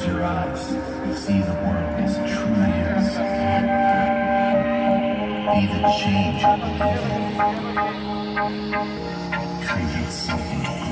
Close your eyes, see the world as it truly is. Be the change you believe in. Create something